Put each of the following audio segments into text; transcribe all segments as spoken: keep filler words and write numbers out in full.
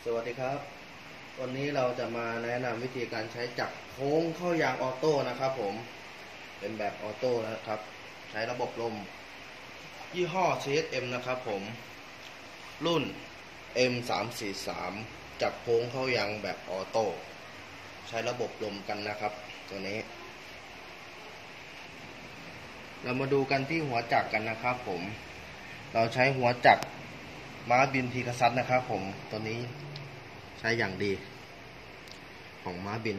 สวัสดีครับวันนี้เราจะมาแนะนำวิธีการใช้จักรโค้งเข้ายางออโต้นะครับผมเป็นแบบออโต้นะครับใช้ระบบลมยี่ห้อ ซี เอส เอ็ม นะครับผมรุ่น เอ็ม สามสี่สาม จักรโค้งเข้ายางแบบออโต้ใช้ระบบลมกันนะครับตัวนี้เรามาดูกันที่หัวจักรกันนะครับผมเราใช้หัวจักรม้าบินพีกซัสนะครับผมตัวนี้ใช้อย่างดีของม้าบิน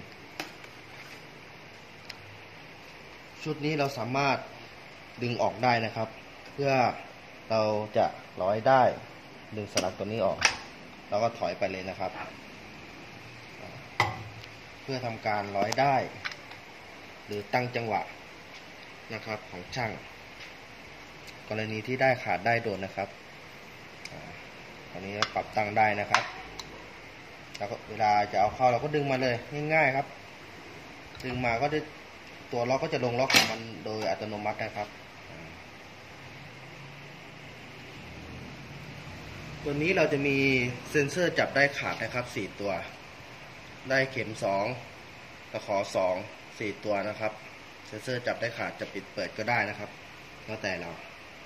ชุดนี้เราสามารถดึงออกได้นะครับเพื่อเราจะร้อยได้ดึงสลักตัวนี้ออกแล้วก็ถอยไปเลยนะครับเพื่อทำการร้อยได้หรือตั้งจังหวะนะครับของช่างกรณีที่ได้ขาดได้โดนนะครับอันนี้ปรับตั้งได้นะครับแล้วเวลาจะเอาเข้าเราก็ดึงมาเลยง่ายๆครับดึงมาก็จะตัวล็อกก็จะลงล็อกของมันโดยอัตโนมัตินะครับตัวนี้เราจะมีเซ็นเซอร์จับได้ขาดนะครับสี่ตัวได้เข็มสองตะขอสองสี่ตัวนะครับเซ็นเซอร์จับได้ขาดจะปิดเปิดก็ได้นะครับแล้วแต่เรา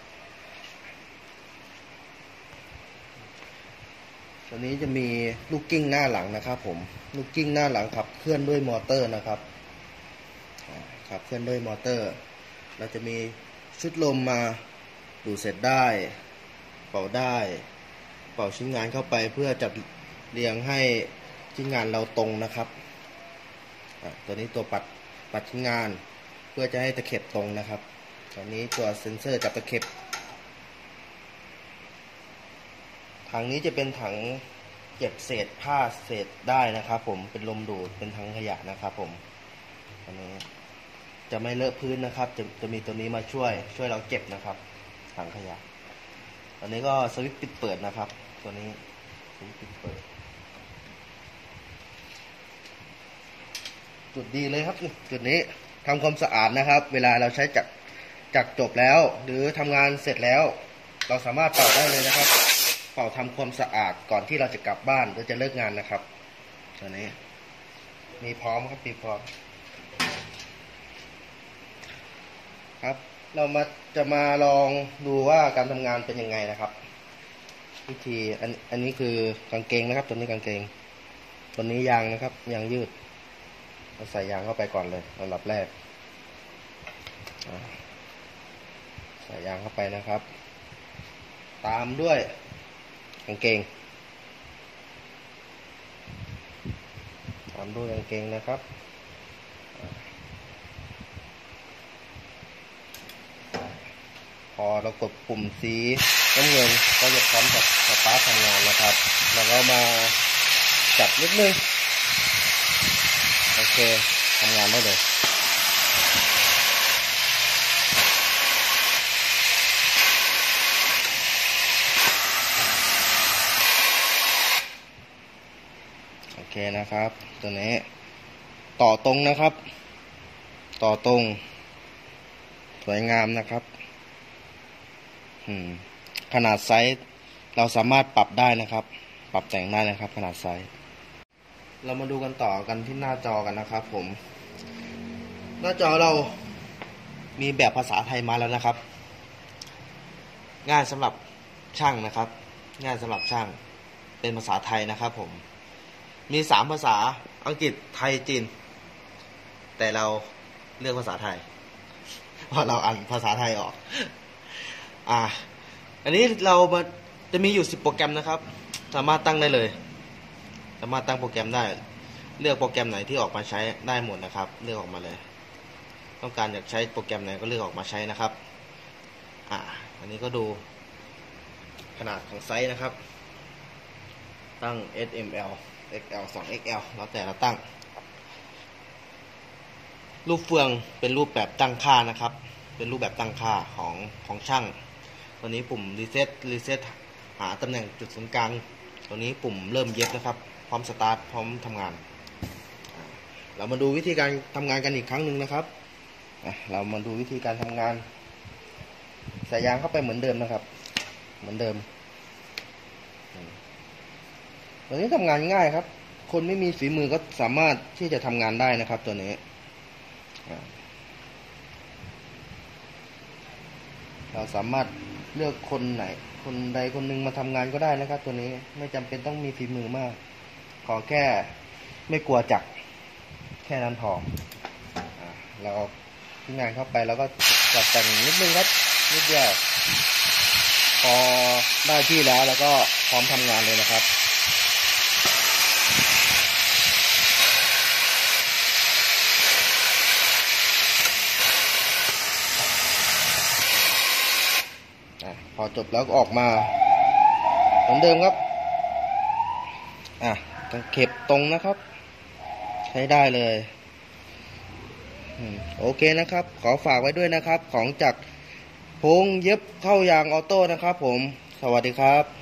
ตัวนี้จะมีลูกกิ้งหน้าหลังนะครับผมลูกกิ้งหน้าหลังขับเคลื่อนด้วยมอเตอร์นะครับขับเคลื่อนด้วยมอเตอร์เราจะมีชุดลมมาดูดเสร็จได้เป่าได้เป่าชิ้นงานเข้าไปเพื่อจัดเรียงให้ชิ้นงานเราตรงนะครับตัวนี้ตัวปัดปัดชิ้นงานเพื่อจะให้ตะเข็บตรงนะครับตัวนี้ตัวเซ็นเซอร์จับตะเข็บถังนี้จะเป็นถังเก็บเศษผ้าเศษได้นะครับผมเป็นลมดูดเป็นถังขยะนะครับผมอันนี้จะไม่เลอะพื้นนะครับจะจะมีตัวนี้มาช่วยช่วยเราเก็บนะครับถังขยะอันนี้ก็สวิตช์ปิดเปิดนะครับตัวนี้สวิตช์ปิดเปิดจุดดีเลยครับจุดนี้ทำความสะอาดนะครับเวลาเราใช้จักรจักรจบแล้วหรือทำงานเสร็จแล้วเราสามารถเป่าได้เลยนะครับเป่าทำความสะอาดก่อนที่เราจะกลับบ้านหรือจะเลิกงานนะครับตัวนี้มีพร้อมครับมีพร้อมครับเรามาจะมาลองดูว่าการทำงานเป็นยังไงนะครับวิธีอันอันนี้คือกางเกงนะครับตัวนี้กางเกงตัวนี้ยางนะครับยางยืดเราใส่ยางเข้าไปก่อนเลยลำดับแรกใส่ยางเข้าไปนะครับตามด้วยกางเกงตามด้วยกางเกงนะครับพอเรากดปุ่มสีน้ำเงินก็จะพร้อมกับสตาร์ททำงานนะครับแล้วก็มาจับนิดนึงโอเคทำงานได้เลยโอเคนะครับตัวนี้ต่อตรงนะครับต่อตรงสวยงามนะครับขนาดไซส์เราสามารถปรับได้นะครับปรับแต่งได้นะครับขนาดไซส์เรามาดูกันต่อกันที่หน้าจอกันนะครับผมหน้าจอเรามีแบบภาษาไทยมาแล้วนะครับง่ายสำหรับช่างนะครับง่ายสำหรับช่างเป็นภาษาไทยนะครับผมมีสามภาษาอังกฤษไทยจีนแต่เราเลือกภาษาไทยเพราะเราอ่านภาษาไทยออกอ่าอันนี้เรามาจะมีอยู่สิบโปรแกรมนะครับสามารถตั้งได้เลยสามารถตั้งโปรแกรมได้เลือกโปรแกรมไหนที่ออกมาใช้ได้หมดนะครับเลือกออกมาเลยต้องการอยากใช้โปรแกรมไหนก็เลือกออกมาใช้นะครับอ่าอันนี้ก็ดูขนาดของไซส์นะครับตั้ง เอส เอ็ม แอล เอ็กซ์ แอล สอง เอ็กซ์ แอล แล้วแต่เราตั้งรูปเฟืองเป็นรูปแบบตั้งค่านะครับเป็นรูปแบบตั้งค่าของของช่างตัวนี้ปุ่มรีเซ็ตรีเซ็ตหาตำแหน่งจุดศูนย์กลางตัวนี้ปุ่มเริ่มเย็บนะครับพร้อมสตาร์ทพร้อมทำงานเรามาดูวิธีการทำงานกันอีกครั้งหนึ่งนะครับเรามาดูวิธีการทำงานใส่ยางเข้าไปเหมือนเดิมนะครับเหมือนเดิมตัวนี้ทำงานง่ายครับคนไม่มีฝีมือก็สามารถที่จะทำงานได้นะครับตัวนี้เราสามารถเลือกคนไหนคนใดคนหนึ่งมาทำงานก็ได้นะครับตัวนี้ไม่จำเป็นต้องมีฝีมือมากขอแค่ไม่กลัวจักรแค่นั้นพอเราเอาที่งานเข้าไปแล้วก็จัดแต่งนิดนึงครับนิดเดียวพอได้ที่แล้วแล้วก็พร้อมทำงานเลยนะครับพอจบแล้วก็ออกมาเหมือนเดิมครับอ่ะต้องเข็บตรงนะครับใช้ได้เลยโอเคนะครับขอฝากไว้ด้วยนะครับของจากพงเย็บเข้ายางออโต้นะครับผมสวัสดีครับ